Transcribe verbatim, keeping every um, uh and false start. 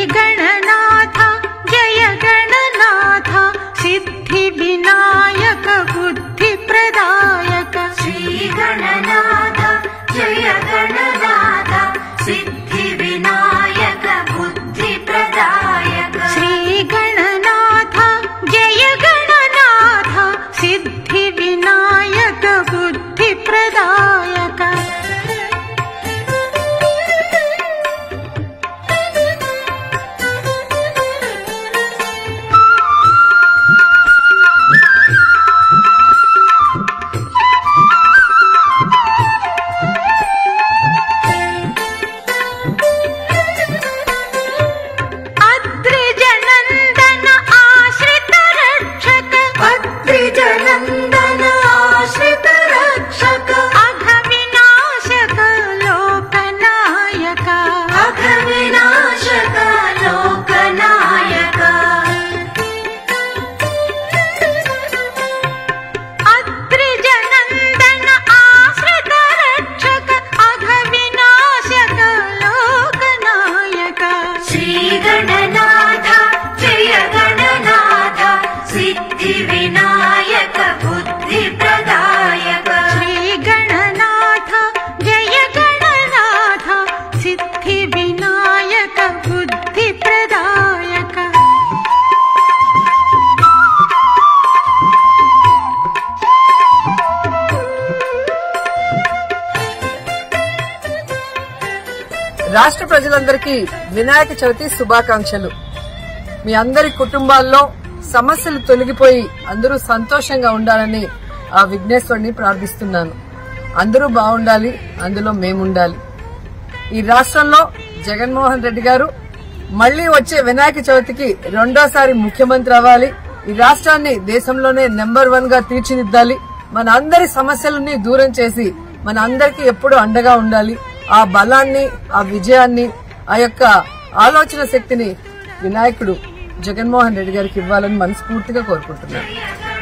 गणनाथ जय गणनाथ सिद्धि विनायक बुद्धि प्रदायक श्री गणनाथ जय गणनाथ सिद्धि विनायक बुद्धि प्रदायक श्री गणनाथ जय गणनाथ सिद्धि विनायक बुद्धि प्रदायक రాష్ట్ర ప్రజలందరికీ వినాయక చవితి శుభాకాంక్షలు. మీ అందరి కుటుంబాల్లో సమస్యలు తొలగిపోయి అందరూ సంతోషంగా ఉండాలని ఆ విఘ్నేశ్వరుని ప్రార్థిస్తున్నాను. అందరూ బాగుండాలి, అందులో మేముండాలి. ఈ రాష్ట్రంలో జగన్మోహన్ రెడ్డి గారు మళ్లీ వచ్చే వినాయక చవితికి రెండోసారి ముఖ్యమంత్రి అవ్వాలి. ఈ రాష్ట్రాన్ని దేశంలోనే నెంబర్ వన్ గా తీర్చిదిద్దాలి. మన అందరి సమస్యలని దూరం చేసి మన అందరికీ ఎప్పుడూ అండగా ఉండాలి. ఆ బలాన్ని, ఆ విజయాన్ని, ఆ యొక్క ఆలోచన శక్తిని వినాయకుడు జగన్మోహన్ రెడ్డి గారికి ఇవ్వాలని మనస్ఫూర్తిగా కోరుకుంటున్నాను.